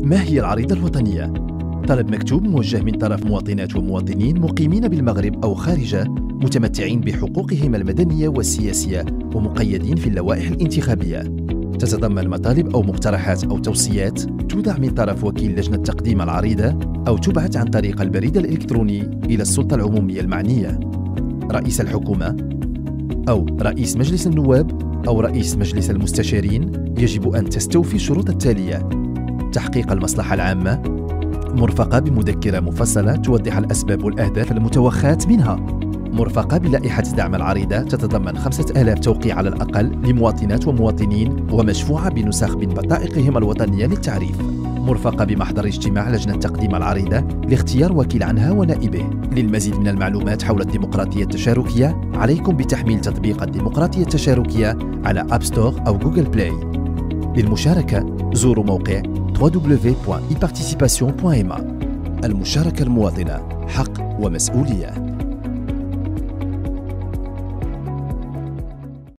ما هي العريضة الوطنية؟ طلب مكتوب موجه من طرف مواطنات ومواطنين مقيمين بالمغرب أو خارجه متمتعين بحقوقهم المدنية والسياسية ومقيدين في اللوائح الانتخابية. تتضمن مطالب أو مقترحات أو توصيات توضع من طرف وكيل لجنة تقديم العريضة أو تبعث عن طريق البريد الإلكتروني إلى السلطة العمومية المعنية، رئيس الحكومة أو رئيس مجلس النواب أو رئيس مجلس المستشارين. يجب أن تستوفي الشروط التالية: تحقيق المصلحة العامة، مرفقة بمذكرة مفصلة توضح الأسباب والأهداف المتوخاة منها، مرفقة بلائحة دعم العريضة تتضمن 5000 توقيع على الأقل لمواطنات ومواطنين ومشفوعة بنسخ من بطائقهم الوطنية للتعريف، مرفقة بمحضر اجتماع لجنة تقديم العريضة لاختيار وكيل عنها ونائبه. للمزيد من المعلومات حول الديمقراطية التشاركية عليكم بتحميل تطبيق الديمقراطية التشاركية على أب ستور أو جوجل بلاي. للمشاركة زوروا موقع www.eparticipation.ma. المشاركة المواطنة حق ومسؤولية.